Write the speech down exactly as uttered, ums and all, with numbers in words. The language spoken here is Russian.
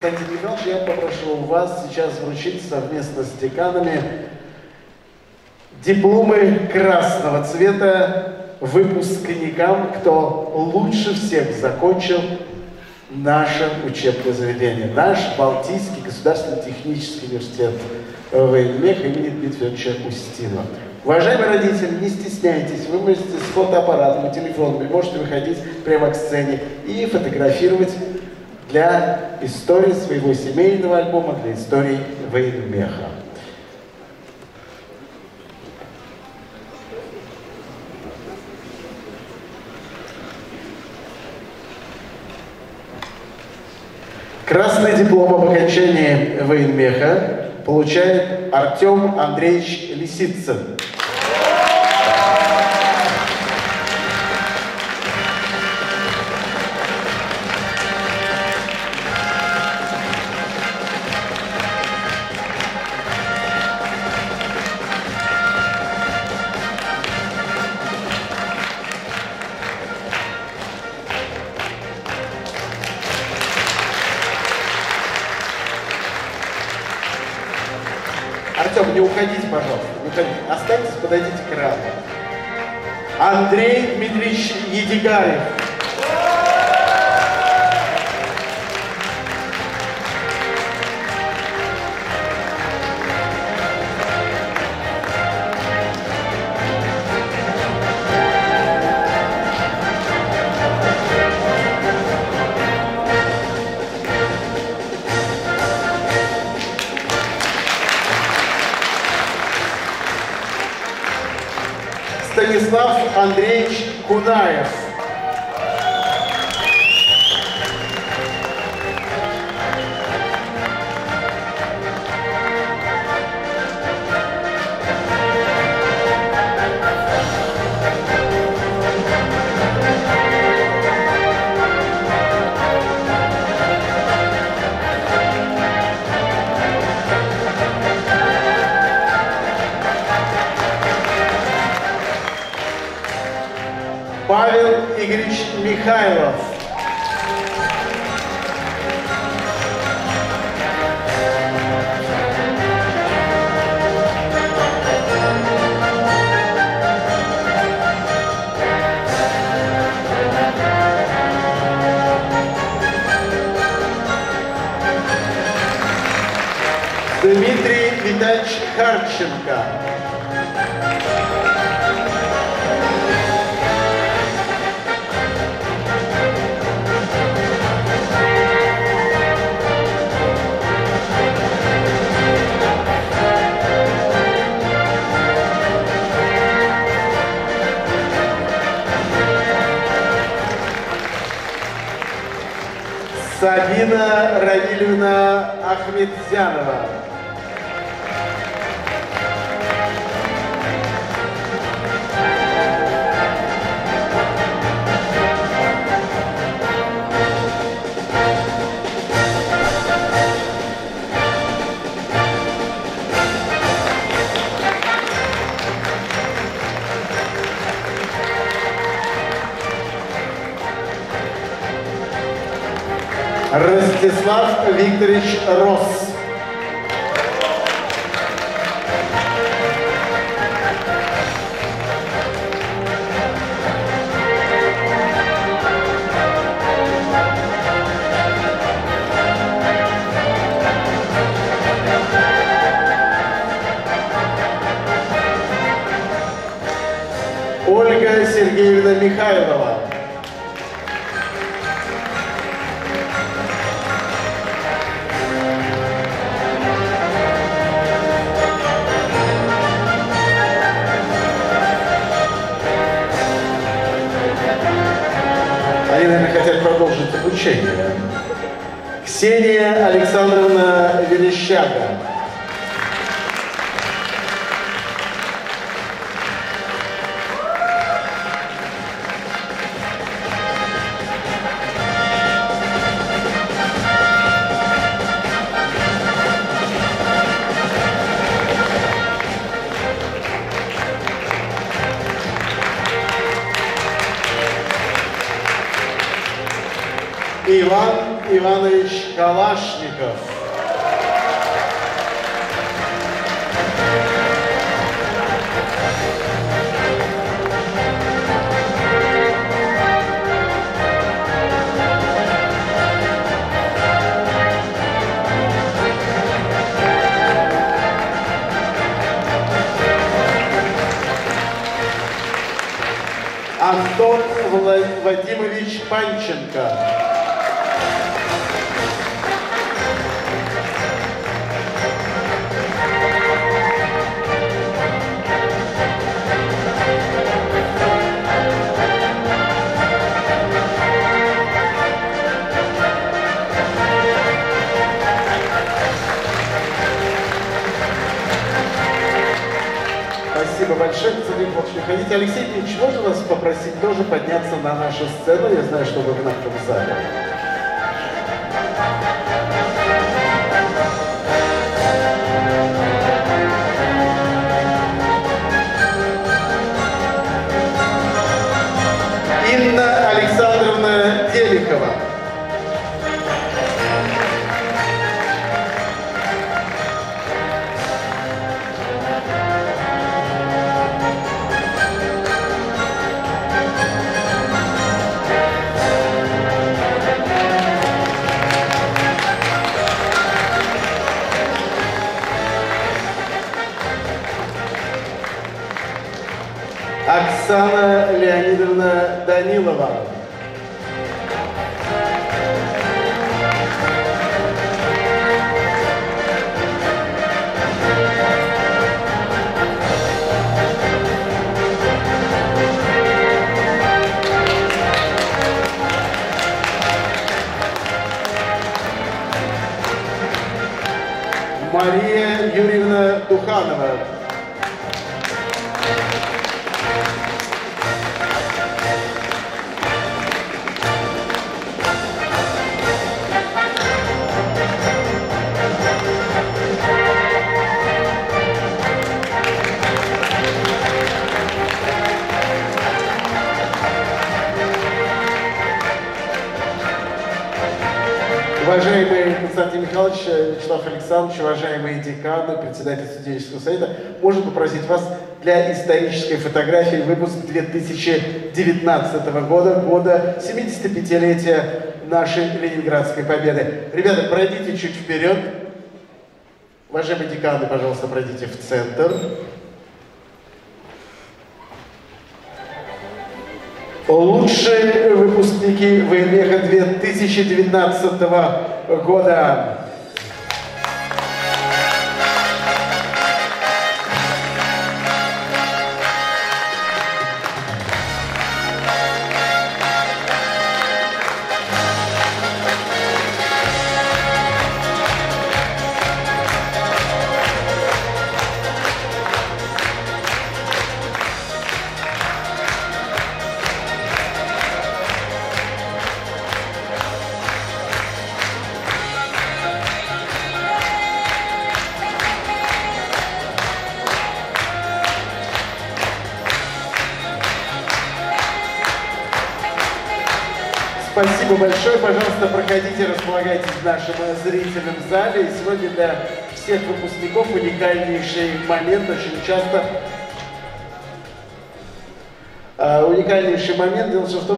Константин Михайлович, я попрошу вас сейчас вручить совместно с деканами дипломы красного цвета выпускникам, кто лучше всех закончил наше учебное заведение, наш Балтийский государственный технический университет военмеха имени Дмитрия Федоровича Устинова. Уважаемые родители, не стесняйтесь, вы можете с фотоаппаратом и телефоном, вы можете выходить прямо к сцене и фотографировать для истории своего семейного альбома, для истории военмеха. Красный диплом об окончании военмеха получает Артем Андреевич Лисицын. Артем, не уходите, пожалуйста, не уходите. Останьтесь, подойдите к экрану. Андрей Дмитриевич Едигаев. Станислав Андреевич Кунаев. Павел Игоревич Михайлов. Дмитрий Витальевич Харченко. Сабина Равильевна Ахмедзянова. Ростислав Викторович Росс. Ольга Сергеевна Михайлова. Они, наверное, хотят продолжить обучение. Ксения Александровна Верещага. Иван Иванович Калашников. Панченко. Антон Владимирович Панченко. Спасибо большое, господин Ходите. Алексей Дмитриевич, можно вас попросить тоже подняться на нашу сцену? Я знаю, что вы в нашем зале. Инна Александровна Деликова. Оксана Леонидовна Данилова. Мария Юрьевна Духанова. Уважаемый Константин Михайлович, Вячеслав Александрович, уважаемые деканы, председатель студенческого совета, можно попросить вас для исторической фотографии выпуск две тысячи девятнадцатого года, года семидесятипятилетия нашей Ленинградской Победы. Ребята, пройдите чуть вперед. Уважаемые деканы, пожалуйста, пройдите в центр. Лучшие выпускники ВНЕХа две тысячи девятнадцатого года. Спасибо большое. Пожалуйста, проходите, располагайтесь в нашем зрительном зале. И сегодня для всех выпускников уникальнейший момент. Очень часто э, уникальнейший момент. Дело в том, что